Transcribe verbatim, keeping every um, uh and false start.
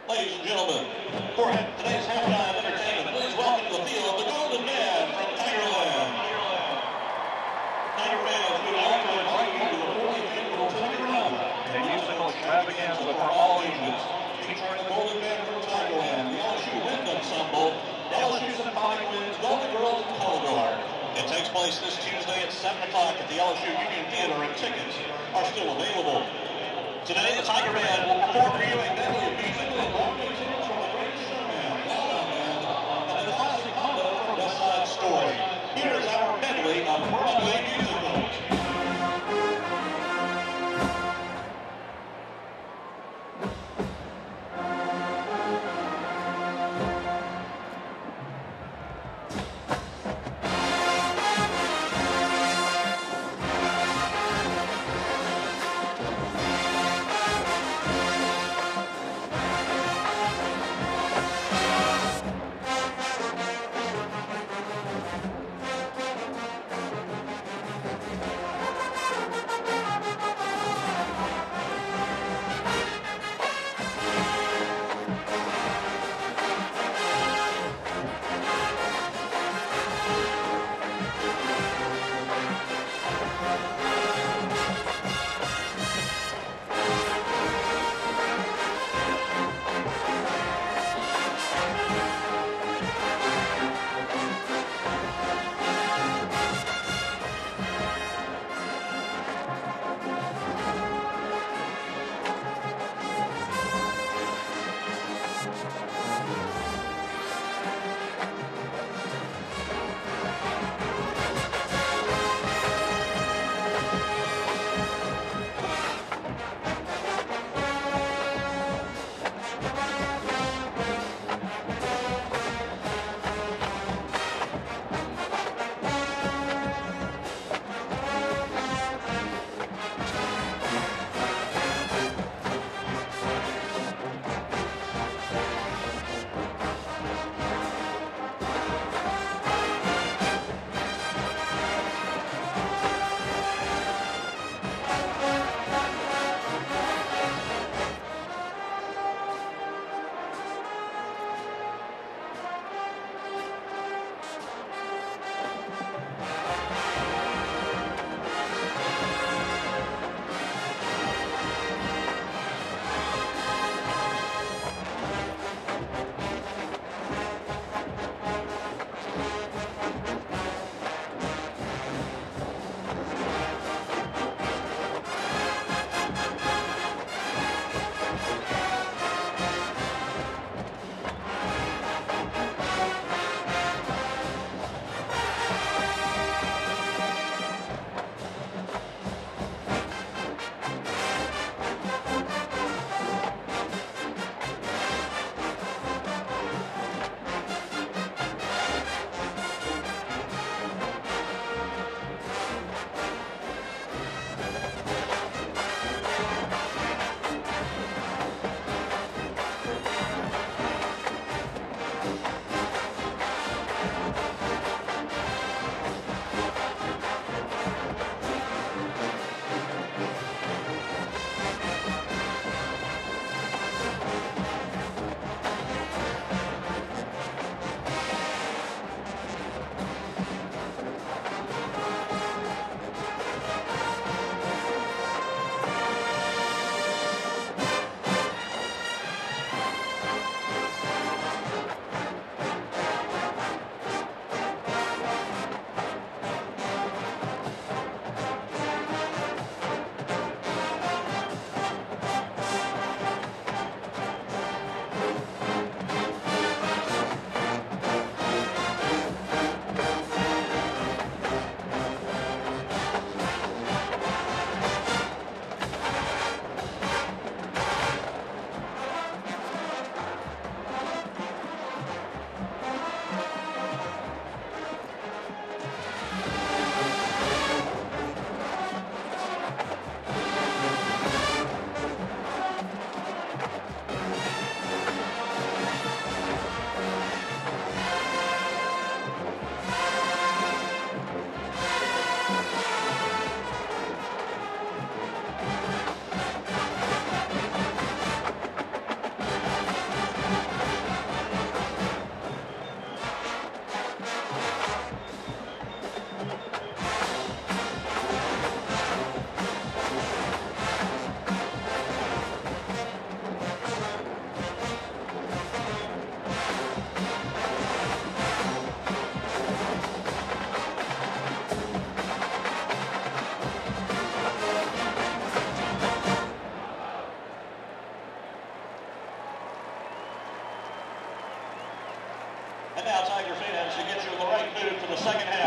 Ladies and gentlemen, for today's halftime entertainment, please welcome to the field the Golden Man from Tigerland. Tiger fans, we would like to invite you to the fortieth annual Tiger Run, a musical extravaganza for all ages, featuring the Golden Man from Tigerland, the L S U Wind Ensemble, L S U Symphonic Winds, Golden Girls, and Color. It takes place this Tuesday at seven o'clock at the L S U Union Theater, and tickets are still available. Today, the Tiger Band will perform for you a medley of music with long-range hits from the Great Showman, Wild Man, and the classic motto from West Side Story. Here is our medley of Broadway musicals. second half.